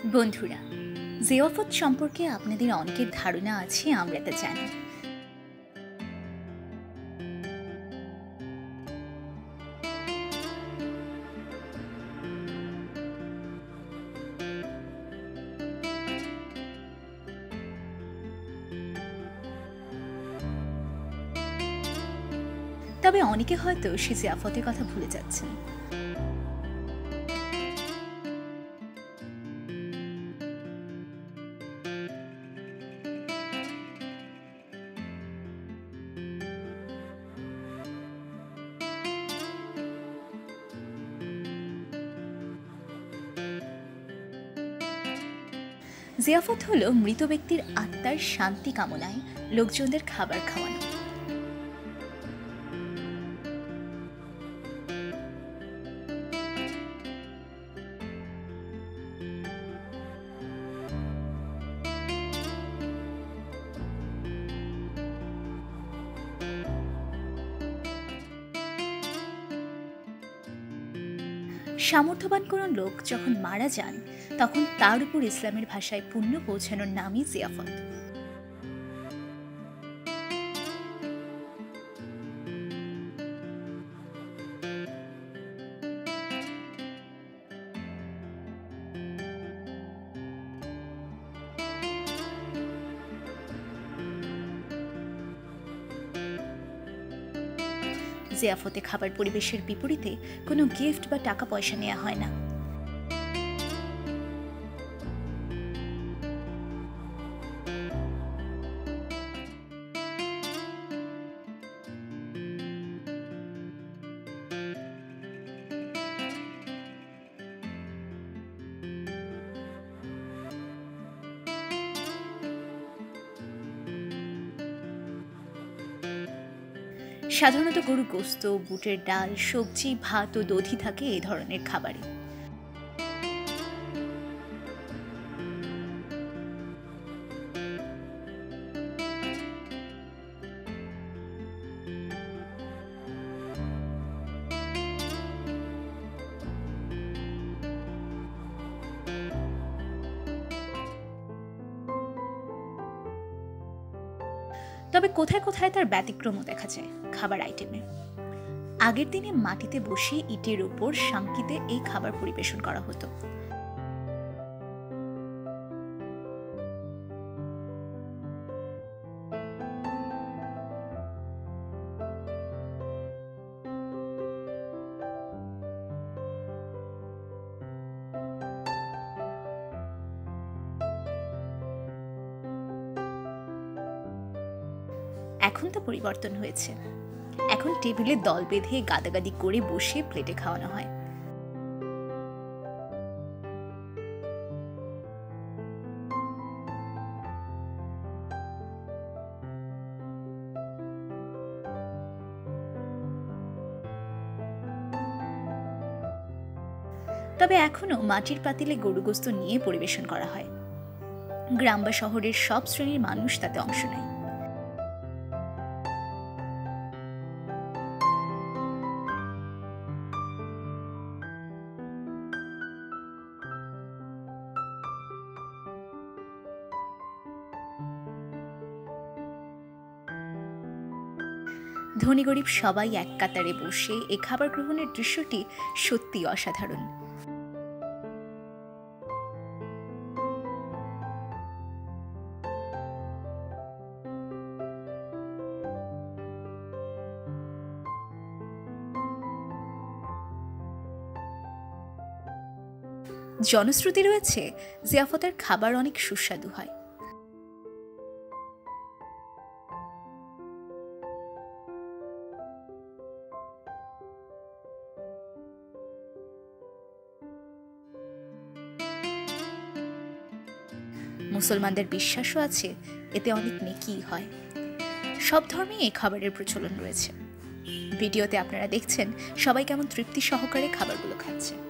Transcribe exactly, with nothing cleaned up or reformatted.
বন্ধুরা, জিয়াফত সম্পর্কে আপনাদের অনেকের ধারণা আছে, আমরা তা জানি। তবে অনেকে হয়তো সে জিয়াফতের কথা ভুলে যাচ্ছেন। জিয়াফত হলো মৃত ব্যক্তির আত্মার শান্তি কামনায় লোকজনদের খাবার খাওয়ানো। সামর্থ্যবান কোনো লোক যখন মারা যান, তখন তার উপর ইসলামের ভাষায় পুণ্য পৌঁছানোর নামই জিয়াফত। জিয়াফতে খাবার পরিবেশের বিপরীতে কোনো গিফট বা টাকা পয়সা নেওয়া হয় না। সাধারণত গরু গোস্ত, বুটের ডাল, সবজি, ভাত ও দধি থাকে এই ধরনের খাবারে। তবে কোথায় কোথায় তার ব্যতিক্রমও দেখা যায় খাবার আইটেমে। আগের দিনে মাটিতে বসে ইটের উপর শাঙ্কিতে এই খাবার পরিবেশন করা হতো। এখন তো পরিবর্তন হয়েছে, এখন টেবিলে দল বেঁধে গাদাগাদি করে বসে প্লেটে খাওয়ানো হয়। তবে এখনো মাটির পাতিলে গরু গোস্ত নিয়ে পরিবেশন করা হয়। গ্রাম বা শহরের সব শ্রেণীর মানুষ তাতে অংশ নেয়। ধনী গরিব সবাই এক কাতারে বসে এই খাবার গ্রহণের দৃশ্যটি সত্যি অসাধারণ। জনশ্রুতি রয়েছে জিয়াফতের খাবার অনেক সুস্বাদু হয়। মুসলমানদের বিশ্বাসও আছে এতে অনেক নেকি হয়। সব ধর্মেই এই খাবারের প্রচলন রয়েছে। ভিডিওতে আপনারা দেখছেন সবাই কেমন তৃপ্তি সহকারে খাবারগুলো খাচ্ছে।